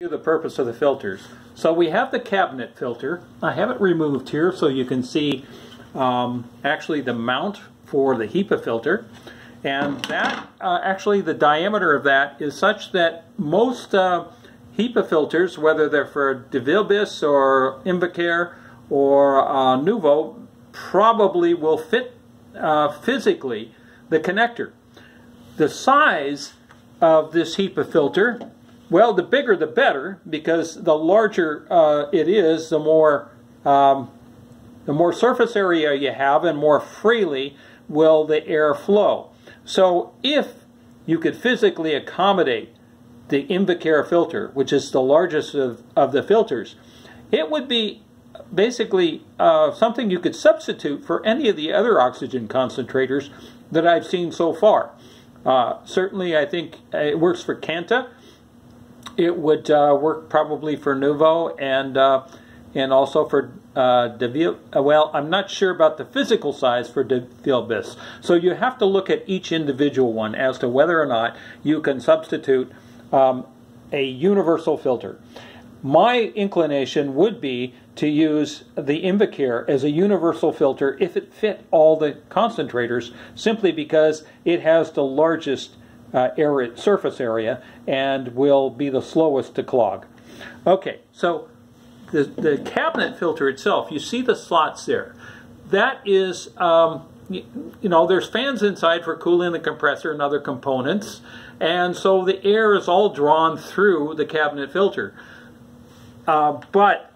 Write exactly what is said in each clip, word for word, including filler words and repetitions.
The purpose of the filters. So we have the cabinet filter. I have it removed here so you can see um, actually the mount for the HEPA filter, and that uh, actually the diameter of that is such that most uh, HEPA filters, whether they're for DeVilbiss or Invacare or uh, Nuvo, probably will fit uh, physically the connector. The size of this HEPA filter, well, the bigger the better, because the larger uh, it is, the more um, the more surface area you have, and more freely will the air flow. So if you could physically accommodate the Invacare filter, which is the largest of, of the filters, it would be basically uh, something you could substitute for any of the other oxygen concentrators that I've seen so far. Uh, certainly, I think it works for Canta. It would uh, work probably for Nuvo and uh, and also for uh, DeVil. Well, I'm not sure about the physical size for DeVilbiss. So you have to look at each individual one as to whether or not you can substitute um, a universal filter. My inclination would be to use the Invacare as a universal filter if it fit all the concentrators, simply because it has the largest Uh, area, surface area, and will be the slowest to clog. Okay, so the, the cabinet filter itself, you see the slots there. That is, um, you, you know, there's fans inside for cooling the compressor and other components, and so the air is all drawn through the cabinet filter. Uh, but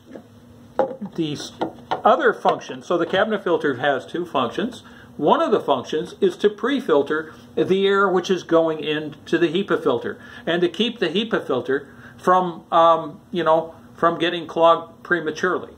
these other functions, so the cabinet filter has two functions. One of the functions is to pre-filter the air which is going into the HEPA filter, and to keep the HEPA filter from, um, you know, from getting clogged prematurely.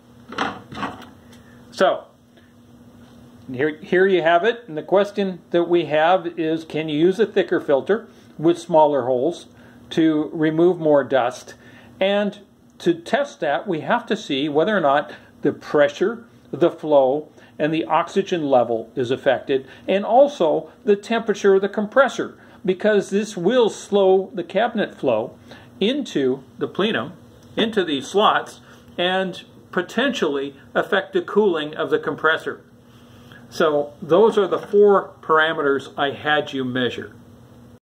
So, here, here you have it, and the question that we have is, can you use a thicker filter with smaller holes to remove more dust? And to test that, we have to see whether or not the pressure, the flow, and the oxygen level is affected, and also the temperature of the compressor, because this will slow the cabinet flow into the plenum, into these slots, and potentially affect the cooling of the compressor. So those are the four parameters I had you measure.